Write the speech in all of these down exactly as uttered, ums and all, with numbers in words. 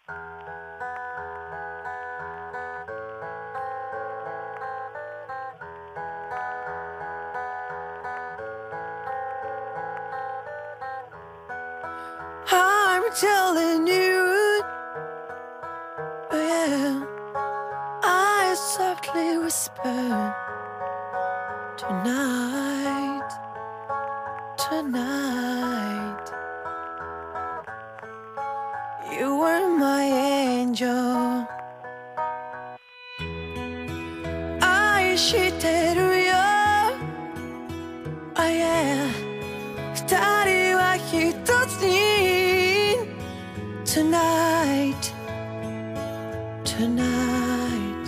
I'm telling you, oh yeah, I softly whisper tonight, tonight. You were my angel. 愛してるよ、oh yeah、二人は一つに。Tonight, tonight,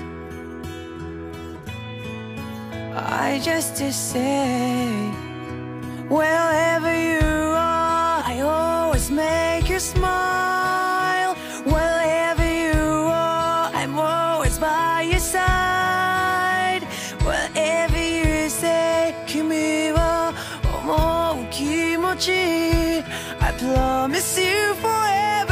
I just to say, wherever you are, I always make you smile. Wherever you are, I'm always by your side. Whatever you say, 君は思う気持ち、I promise you forever.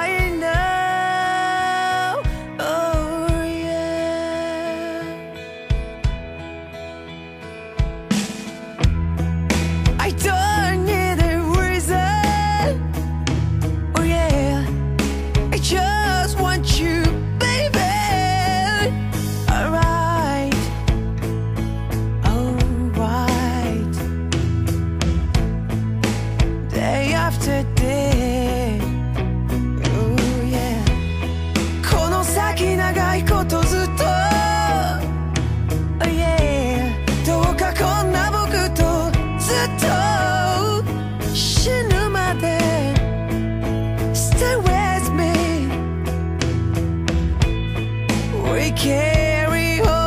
Carry on.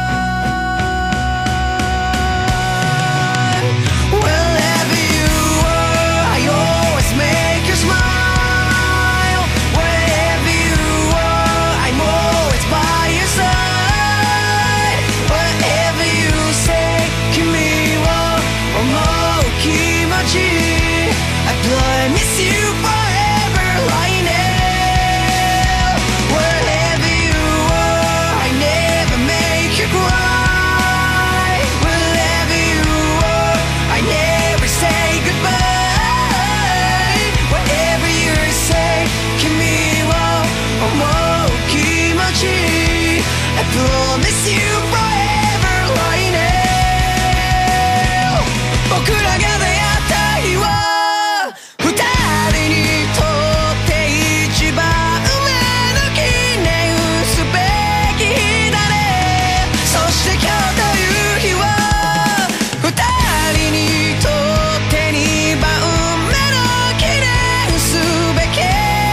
Wherever you are, I always make you smile. Wherever you are, I'm always by your side. Whatever you say, 君を思う気持ち、I promise you forever right now. I promise you forever right now. 僕らが出会った日は二人にとって一番上の記念すべき日だね。そして今日という日は二人にとって二番目の記念すべき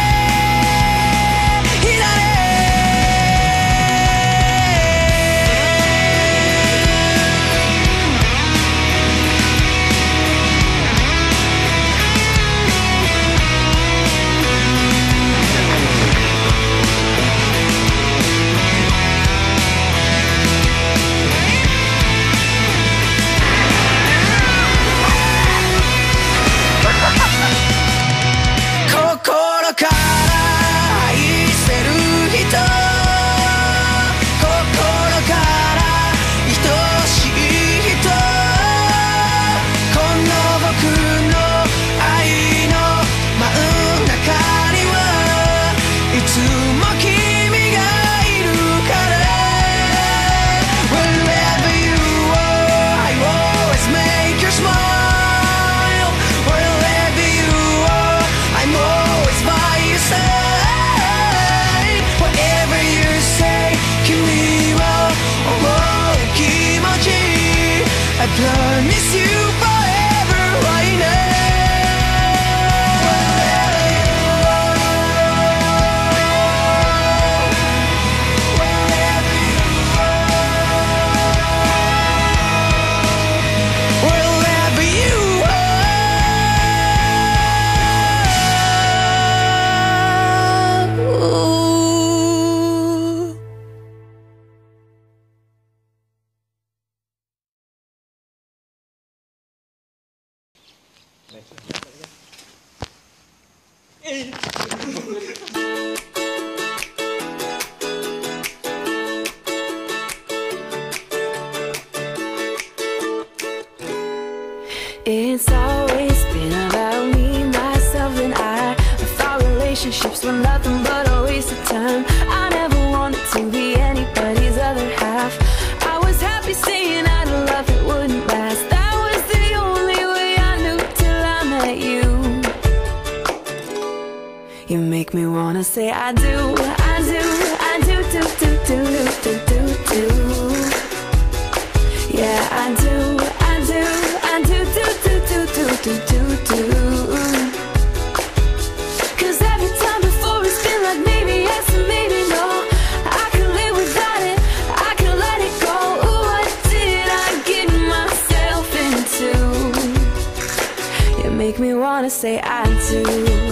日だね。I promise you forever right now. Wherever you are, wherever you are. Ooh. Eh sex were nothing but a waste of time. I never wanted to be anybody's other half. I was happy saying I'd love it wouldn't last. That was the only way I knew till I met you. You make me wanna say I do, I do, I do, do, do, do, do, do, do. Yeah, I do, I do, I do, do, do, do, do, do, do, do. Cause every time before it's been like maybe yes and maybe no. I could live without it, I could let it go. Ooh, what did I get myself into? You make me wanna say I do.